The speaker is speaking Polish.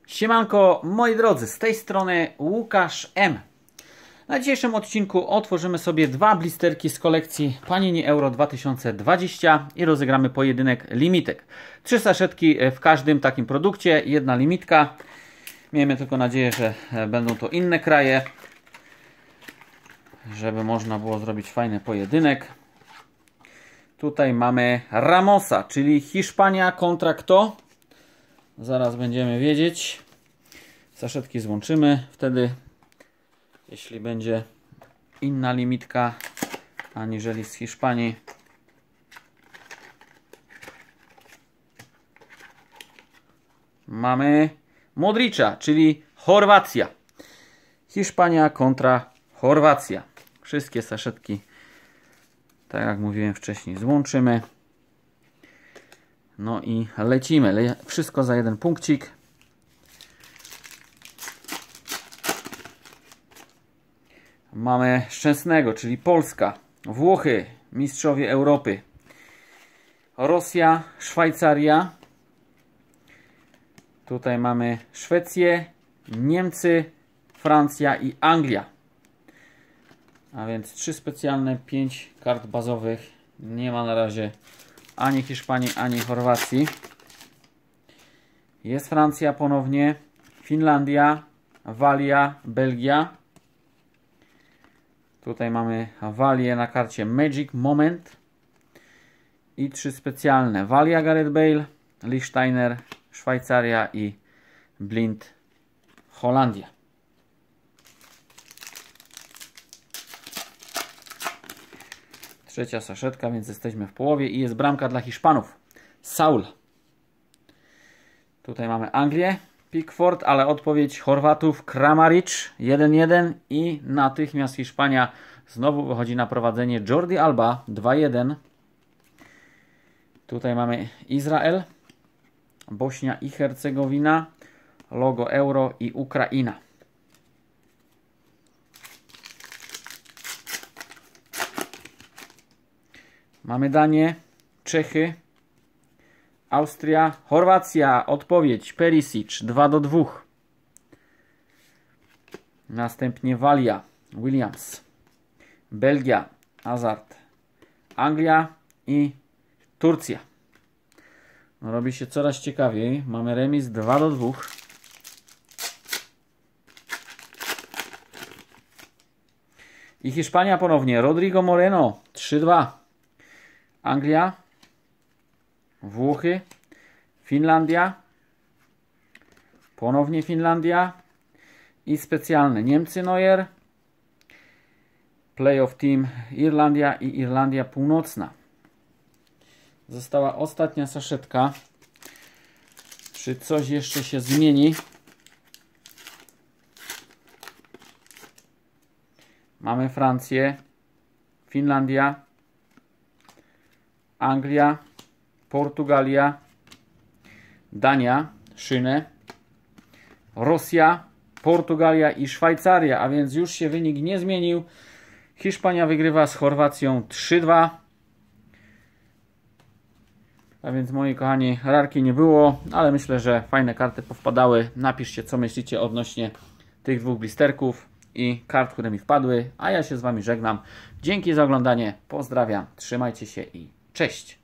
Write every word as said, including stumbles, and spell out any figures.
Siemanko, moi drodzy, z tej strony Łukasz M. Na dzisiejszym odcinku otworzymy sobie dwa blisterki z kolekcji Panini Euro dwa tysiące dwadzieścia i rozegramy pojedynek limitek. Trzy saszetki w każdym takim produkcie, jedna limitka. Miejmy tylko nadzieję, że będą to inne kraje, żeby można było zrobić fajny pojedynek. Tutaj mamy Ramosa, czyli Hiszpania kontra kto? Zaraz będziemy wiedzieć. Saszetki złączymy wtedy, jeśli będzie inna limitka aniżeli z Hiszpanii. Mamy Modricza, czyli Chorwacja. Hiszpania kontra Chorwacja. Wszystkie saszetki, tak jak mówiłem wcześniej, złączymy. No i lecimy. Le wszystko za jeden punkcik. Mamy Szczęsnego, czyli Polska, Włochy, mistrzowie Europy, Rosja, Szwajcaria. Tutaj mamy Szwecję, Niemcy, Francja i Anglia. A więc trzy specjalne, pięć kart bazowych. Nie ma na razie ani Hiszpanii, ani Chorwacji. Jest Francja ponownie, Finlandia, Walia, Belgia. Tutaj mamy Walię na karcie Magic Moment. I trzy specjalne. Walia, Gareth Bale, Lichtsteiner, Szwajcaria i Blind, Holandia. Trzecia saszetka, więc jesteśmy w połowie i jest bramka dla Hiszpanów. Saul. Tutaj mamy Anglię, Pickford, ale odpowiedź Chorwatów Kramaric jeden jeden i natychmiast Hiszpania znowu wychodzi na prowadzenie. Jordi Alba dwa jeden. Tutaj mamy Izrael, Bośnia i Hercegowina, logo Euro i Ukraina. Mamy Danię, Czechy, Austria, Chorwacja, odpowiedź Perisic dwa do dwóch. Następnie Walia, Williams, Belgia, Hazard, Anglia i Turcja. No, robi się coraz ciekawiej. Mamy remis dwa do dwóch. I Hiszpania ponownie, Rodrigo Moreno trzy dwa. Anglia, Włochy, Finlandia, ponownie Finlandia i specjalne Niemcy Neuer, Playoff Team Irlandia i Irlandia Północna. Została ostatnia saszetka. Czy coś jeszcze się zmieni? Mamy Francję, Finlandia, Anglia, Portugalia, Dania, Szynę, Rosja, Portugalia i Szwajcaria, a więc już się wynik nie zmienił. Hiszpania wygrywa z Chorwacją trzy dwa. A więc, moi kochani, rarki nie było, ale myślę, że fajne karty powpadały. Napiszcie, co myślicie odnośnie tych dwóch blisterków i kart, które mi wpadły. A ja się z Wami żegnam. Dzięki za oglądanie, pozdrawiam, trzymajcie się i cześć!